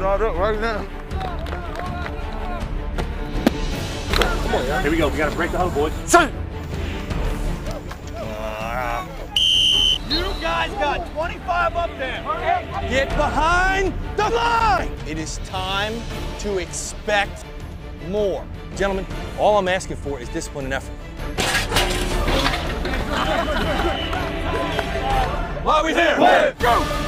start up right now. Come on, here we go. We gotta break the huddle, boys. Son! You guys got 25 up there. Get behind the line! It is time to expect more. Gentlemen, all I'm asking for is discipline and effort. Why are we here? Go!